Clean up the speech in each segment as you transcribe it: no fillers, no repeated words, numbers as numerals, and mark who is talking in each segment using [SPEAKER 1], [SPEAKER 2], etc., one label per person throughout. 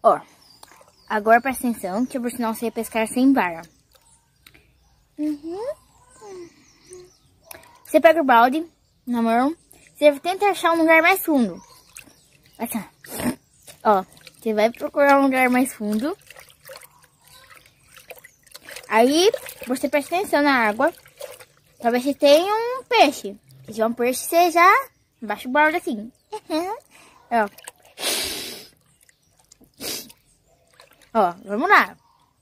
[SPEAKER 1] Ó, agora presta atenção, que eu vou ensinar você a pescar sem vara. Você pega o balde na mão, você tenta achar um lugar mais fundo. Assim, ó, você vai procurar um lugar mais fundo. Aí, você presta atenção na água, pra ver se tem um peixe. Se tiver um peixe, você já baixa o balde assim. Ó. Ó, vamos lá.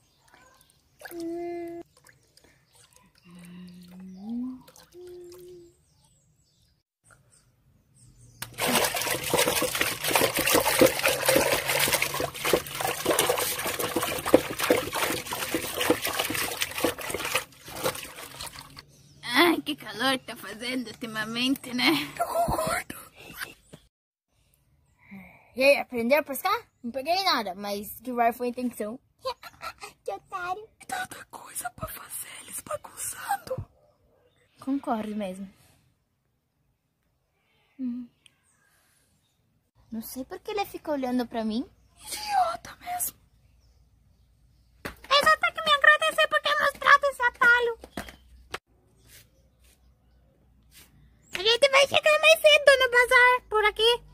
[SPEAKER 2] Ai, que calor tá fazendo ultimamente, né? Eu concordo.
[SPEAKER 1] E aí, aprendeu a pescar? Não peguei nada, mas que vai foi a intenção. Que otário.
[SPEAKER 2] Tanta coisa pra fazer, eles bagunçando.
[SPEAKER 1] Concordo mesmo. Não sei por que ele fica olhando pra mim.
[SPEAKER 2] Idiota mesmo.
[SPEAKER 1] Ele só tem que me agradecer por ter mostrado esse atalho. A gente vai chegar mais cedo no bazar por aqui.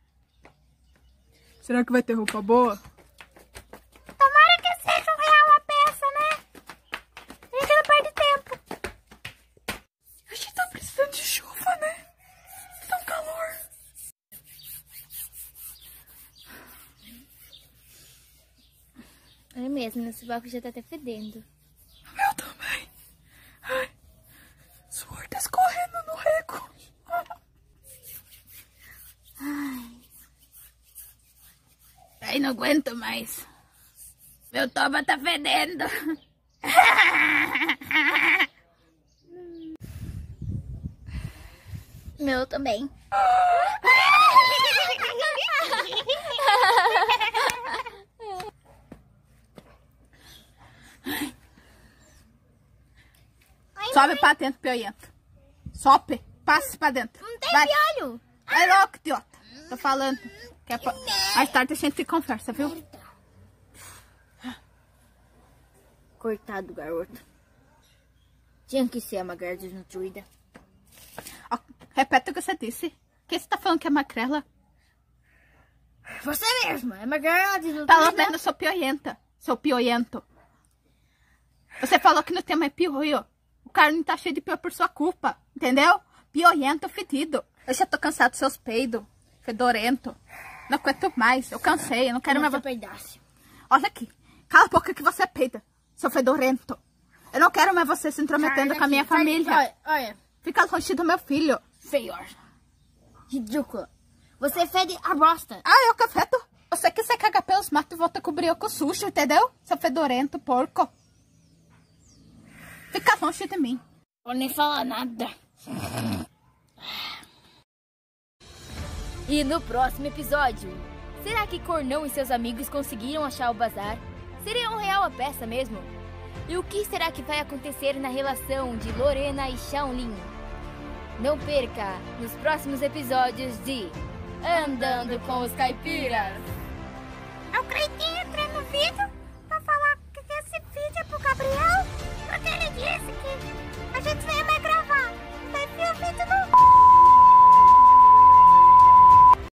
[SPEAKER 2] Será que vai ter roupa boa?
[SPEAKER 1] Tomara que seja R$1 a peça, né? A gente não perde tempo.
[SPEAKER 2] A gente tá precisando de chuva, né? Tá um calor.
[SPEAKER 1] É mesmo, esse barco já tá até fedendo.
[SPEAKER 2] O meu também. Ai, suor tá escorrendo no rego.
[SPEAKER 1] Ai.
[SPEAKER 2] Ai, não aguento mais. Meu toba tá fedendo.
[SPEAKER 1] Meu também.
[SPEAKER 2] Sobe pra dentro, piolento. Sobe, passe pra dentro.
[SPEAKER 1] Não tem
[SPEAKER 2] Vai.
[SPEAKER 1] piolho.
[SPEAKER 2] Vai louco, idiota. Tô falando. Que é pra... Mais tarde a gente conversa, viu?
[SPEAKER 1] Coitado do garoto. Tinha que ser a magrela desnutrida.
[SPEAKER 2] Ó, repete o que você disse. Quem você tá falando que é magrela?
[SPEAKER 1] Você mesmo, é magrela desnutrida.
[SPEAKER 2] Pelo menos sou piolenta. Sou piolento. Você falou que não tem mais piolho. O carne tá cheio de piolho por sua culpa. Entendeu? Piolento, fedido. Eu já tô cansado dos seus peidos. Fedorento. Não aguento mais. Eu cansei. Eu não quero mais...
[SPEAKER 1] pedaço.
[SPEAKER 2] Olha aqui. Cala a boca que você peida. Seu fedorento. Eu não quero mais você se intrometendo com a minha família.
[SPEAKER 1] Olha.
[SPEAKER 2] Fica longe do meu filho.
[SPEAKER 1] Feio. Ridícula. Você fede a bosta.
[SPEAKER 2] Ah, eu que fedo. Você que você caga pelos matos e volta a cobrir eu com sujo, entendeu? Seu fedorento, porco. Fica longe de mim.
[SPEAKER 1] Vou nem falar nada. E no próximo episódio, será que Cornão e seus amigos conseguiram achar o bazar? Seria R$1 a peça mesmo? E o que será que vai acontecer na relação de Lorena e Shaolin? Não perca nos próximos episódios de Andando com os Caipiras.
[SPEAKER 3] Eu creio que entrei no vídeo pra falar que esse vídeo é pro Gabriel, porque ele disse que a gente não é mais